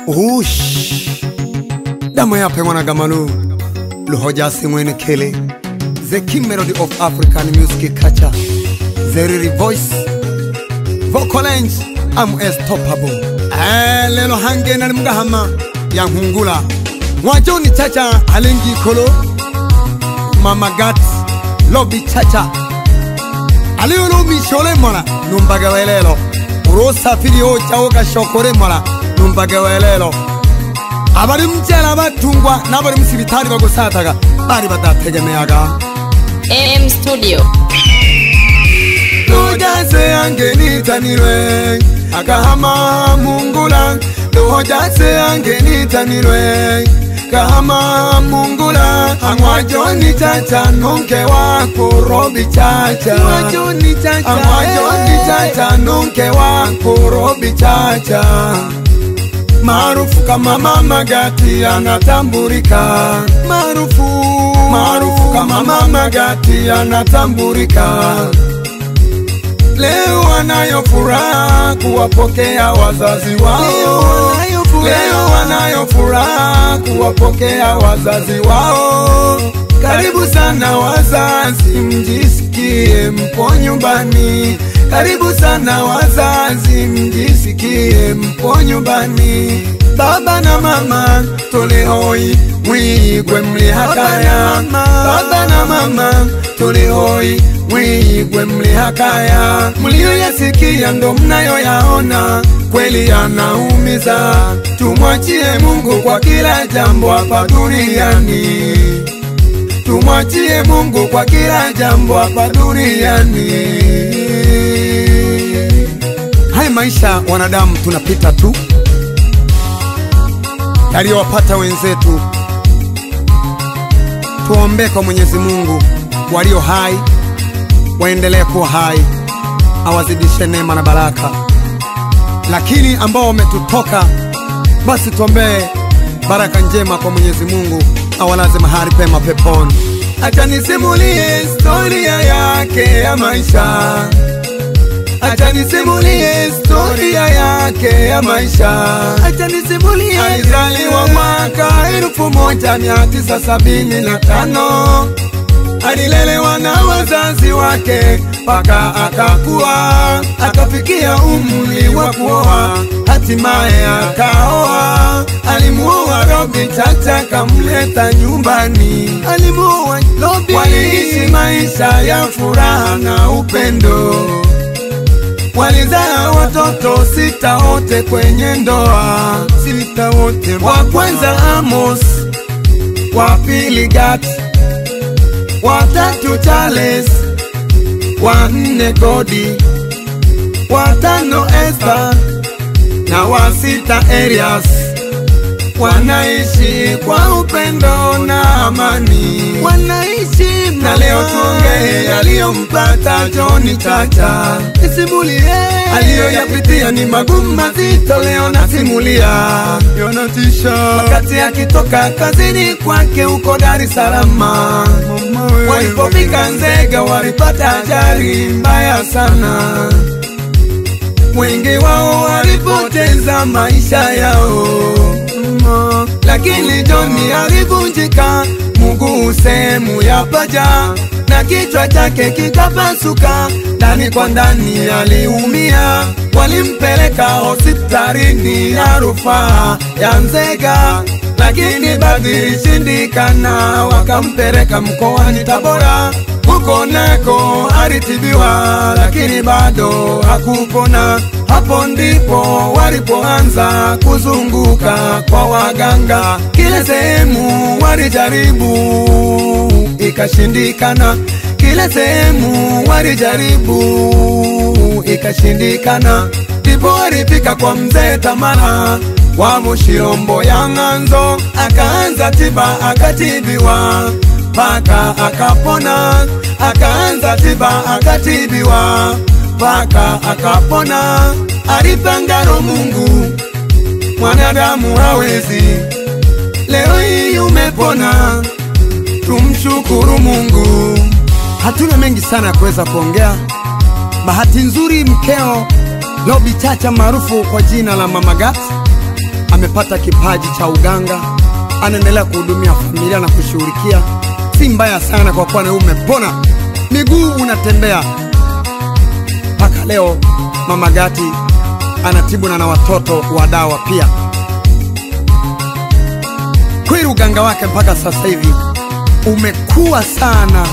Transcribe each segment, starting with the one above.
Ndama Yape wana gamanu Luhoja simwene kele The king melody of African music culture The riri voice Vocal range I'm unstoppable Lelo hange na mgahama Yang hungula Wajoni chacha alingi kolo Mama Gati Lobby chacha Aliyo lobi shole mola Numbaga welelo Urosa fili ocha oka shokore mola Numbaga welelo Abari mchela batungwa Nabari msibitari bagosataga Bari batategemeaga AM Studio Nujase angenita nilwe Akahama mungula Nujase angenita nilwe Kahama mungula Amwajoni chacha nunke wako robi chacha Amwajoni chacha nunke wako robi chacha Maarufu kama Mama Gati anatambulika Maarufu kama Mama Gati anatambulika Leo wanayo furaha kuwapokea wazazi wao Leo wanayo furaha kuwapokea wazazi wao Karibu sana wazazi mjisikie mpo nyumbani Karibu sana wazazi mjisikie mpo nyumbani Baba na mama tulihoi mwigwe mlihakaya Baba na mama tulihoi mwigwe mlihakaya Mlioyasikia ndo mnayoyaona kweli yanaumiza Tumwachie Mungu kwa kila jambo hapa duniani Tumwachie Mungu kwa kila jambo hapa duniani Hai maisha wanadamu tunapita tu Yaliyowapata wenzetu Tuombe kwa Mwenyezi Mungu walio hai waendelee kuwa hai awazidishe neema na baraka Lakini ambao wametutoka basi tuombe baraka njema kwa Mwenyezi Mungu awalaze mahali pema peponi Acha nisimulie historia yake ya maisha Acha nisimulie historia yake ya maisha Acha nisimulie alizaliwa mwaka 1975 Alilelewa na wazazi wake paka akakuwa Akafikia umri wa kuoa hatimaye akaoa Alimuoa robi chacha kamleta nyumbani Alimuoa robi Waliishi maisha ya furaha na upendo Walizaa watoto 6 wote kwenye ndoa 6 wote Wa kwanza Amos Wa pili Gati Wa 3 Charles Wa 4 Godi Wa 5 Esther Na wa 6 Elias Wanaishi kwa upendo na amani Wanaishi na leo tuongee yaliyompata Johnny Chacha Nisimulie aliyoyapitia ni magumu mazito leo nasimulia Yonatisha wakati akitoka kazini kwake huko Dar es Salaam Walipofika Nzega walipata ajali mbaya sana Wengi wao walipoteza maisha yao Lakini Johnny alivunjika mguu sehemu ya paja Na kichwa chake kikapasuka ndani kwa ndani aliumia Walimpeleka hospitalini ya rufaa ya Nzega Lakini bado ilishindikana wakampeleka mkoani Tabora Huko nako alitibiwa lakini bado hakupona Hapo ndipo walipoanza kuzunguka kwa waganga Kila sehemu walijaribu ikashindikana Kila sehemu walijaribu ikashindikana Ndipo walifika kwa mzee Tamara wa Mushirombo ya Ng'anzo Akaanza tiba akatibiwa Paka akapona Akaanza tiba akatibiwa Paka akapona Alipangaro Mungu Mwanadamu hawezi Leo hii umepona Tumshukuru Mungu Hatuna mengi sana ya kuweza kuongea Bahati nzuri mkeo Lobi Chacha maarufu kwa jina la Mama Gati amepata kipaji cha uganga, anaendelea kuhudumia familia na kushughulikia. Si mbaya sana kwa kuwa na umepona, miguu unatembea. Mpaka leo Mama Gati anatibu na watoto wa dawa pia. Kweli uganga wake mpaka sasa hivi umekuwa sana.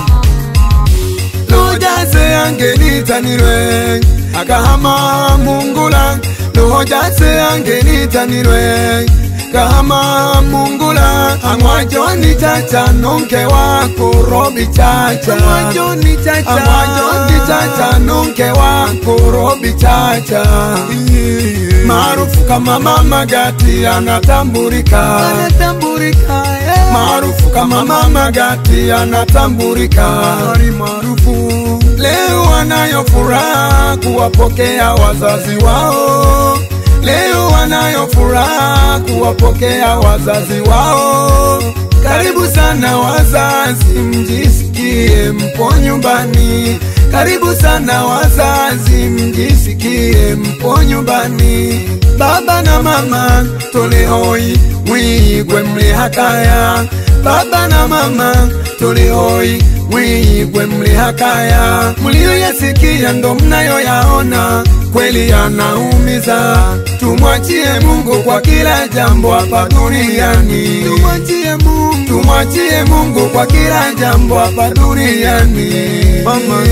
Lojase angenitanirwe akahama mungula, lojase angenitanirwe kama mungula, amwajoni chacha nonke wako robi chacha, amwajoni chacha nonke wako robi chacha. Maarufu kama Mama Gati anatambulika, maarufu kama Mama Gati anatambulika, maarufu. Leo wanayo furaha kuwapokea wazazi wao, leo wanayo furaha kuwapokea wazazi wao. Karibu sana wazazi, mjisikie mpo nyumbani. Karibu sana wazazi, mjisikie mpo nyumbani. Baba na mama tolehoi mwigwe mli hakaya, baba na mama tolehoi mwigwe mli hakaya. Mlioyasikia ndo mnayoyaona, kweli yanaumiza. Tumwachie Mungu kwa kila jambo hapa duniani, tumwachie Mungu kwa kila jambo hapa duniani. Mama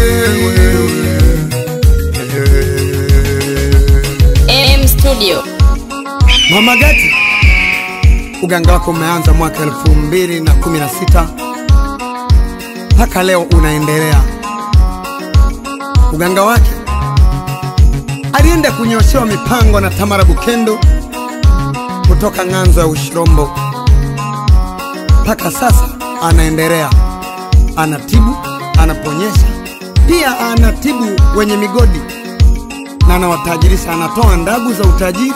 Studio. Mama Gati, uganga wako umeanza mwaka 2016 mpaka leo unaendelea. Uganga wake alienda kunyoshewa mipango na Tamara Bukendo kutoka Nganzo ya Ushirombo. Mpaka sasa anaendelea, anatibu, anaponyesha, pia anatibu wenye migodi na anawatajirisha, anatoa ndagu za utajiri,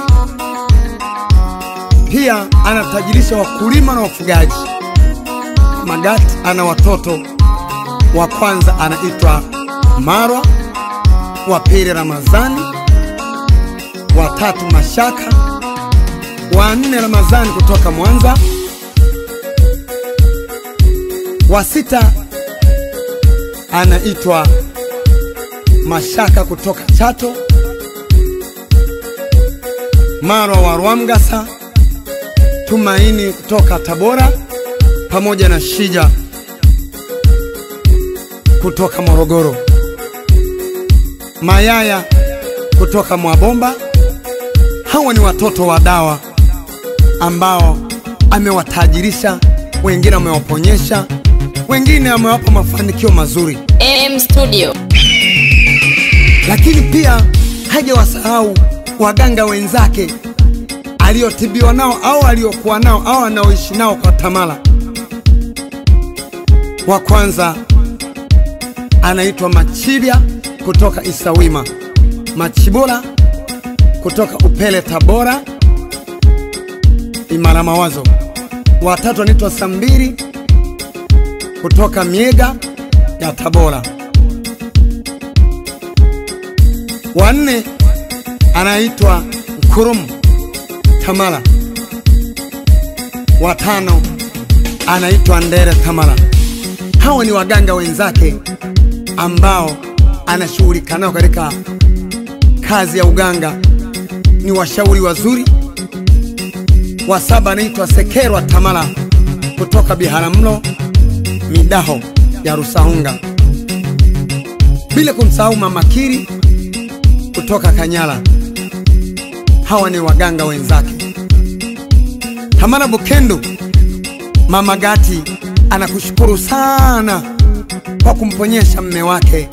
pia anatajirisha wakulima na wafugaji. Mama Gati ana watoto, wa kwanza anaitwa Marwa, wa pili Ramazani, wa tatu Mashaka, wa nne Ramazani kutoka Mwanza, wa sita anaitwa Mashaka kutoka Chato, Marwa wa Rwamgasa, Tumaini kutoka Tabora, pamoja na Shija kutoka Morogoro, Mayaya kutoka Mwabomba. Hawa ni watoto wa dawa ambao amewatajirisha, wengine amewaponyesha, wengine amewapa mafanikio mazuri. Studio. Lakini pia hajawasahau waganga wenzake aliotibiwa nao au aliokuwa nao au anaoishi nao kwa Tamala. Wa kwanza anaitwa Machibia kutoka Isawima, Machibola kutoka Upele Tabora, Imara Mawazo. Wa tatu anaitwa Sambiri kutoka Miega ya Tabora. Wa nne anaitwa Kurum Tamala. Wa tano anaitwa Ndere Tamala. Hawa ni waganga wenzake ambao anashughulika nao katika kazi ya uganga, ni washauri wazuri. Wa saba anaitwa Sekerwa Tamala kutoka Biharamulo Midaho ya Rusahunga, bila kumsahau Mama Kiri kutoka Kanyala. Hawa ni waganga wenzake. Tamara Bukendo, Mama Gati anakushukuru sana kwa kumponyesha mme wake,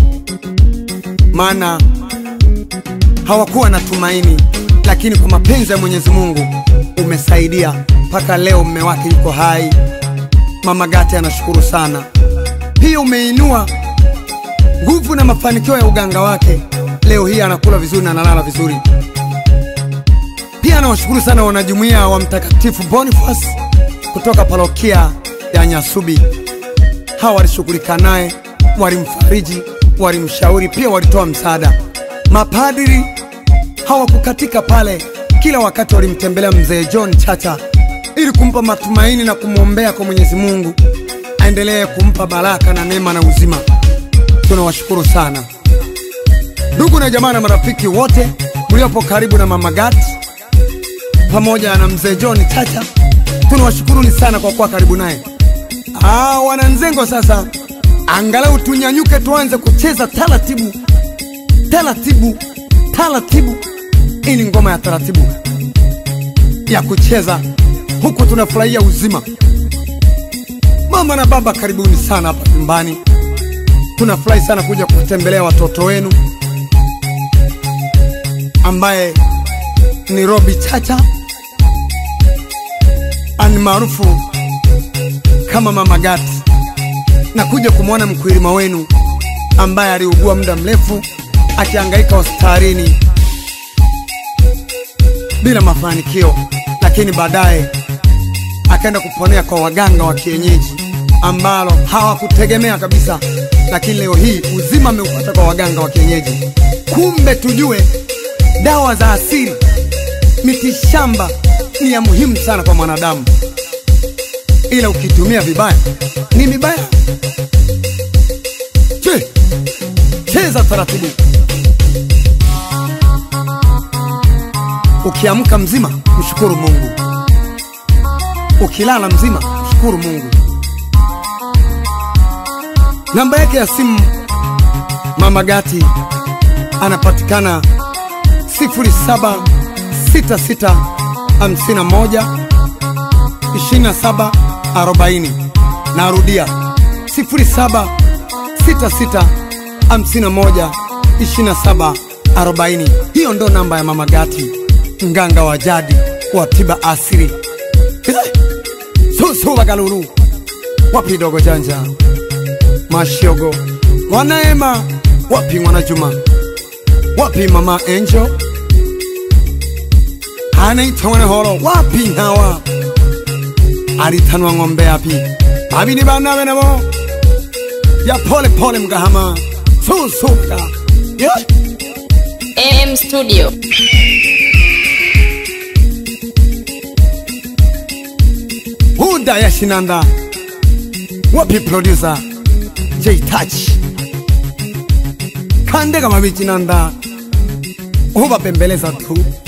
maana hawakuwa na tumaini, lakini kwa mapenzi ya Mwenyezi Mungu umesaidia mpaka leo mme wake yuko hai. Mama Gati anashukuru sana. Pia umeinua nguvu na mafanikio ya uganga wake. Leo hii anakula vizuri na analala vizuri. Pia anawashukuru sana wanajumuiya wa Mtakatifu Boniface kutoka parokia ya Nyasubi. Hawa walishughulika naye, walimfariji, walimshauri, pia walitoa msaada. Mapadiri hawakukatika pale, kila wakati walimtembelea mzee John Chacha ili kumpa matumaini na kumwombea kwa Mwenyezi Mungu aendelee kumpa baraka na neema na uzima. Tunawashukuru sana ndugu na jamaa na marafiki wote mliopo karibu na mama Gati pamoja na mzee John Chacha. Tunawashukuruni sana kwa kuwa karibu naye. Wananzengo, sasa angalau tunyanyuke tuanze kucheza taratibu taratibu taratibu. Hii ni ngoma ya taratibu ya kucheza huku tunafurahia uzima. Mama na baba, karibuni sana hapa nyumbani. Tunafurahi sana kuja kutembelea watoto wenu ambaye ni Robi Chacha ani maarufu kama mama Gati, na kuja kumwona mkulima wenu ambaye aliugua muda mrefu akihangaika hospitalini bila mafanikio, lakini baadaye akaenda kuponea kwa waganga wa kienyeji ambalo hawakutegemea kabisa, lakini leo hii uzima ameupata kwa waganga wa kienyeji. Kumbe tujue dawa za asili, miti shamba ni ya muhimu sana kwa mwanadamu, ila ukitumia vibaya ni mibaya. Cheza taratibu. Ukiamka mzima mshukuru Mungu, ukilala mzima mshukuru Mungu. Namba yake ya simu mama Gati anapatikana 0766512740. Narudia 0766512740. Hiyo ndo namba ya mama Gati, mganga wa jadi wa tiba asili. Susu wagalulu, wapi dogo janja, mashiogo, wanaema, wapi mwana Juma, wapi mama Angel, anaitwa mwana holo, wapi hawa, alitanwa ngombe api, abini bana wenabo, ya pole pole mgahama, susu waga, AM Studio. Huda ya Shinanda, wapi producer J-Touch, kandega mabichi nanda, uba pembeleza tu.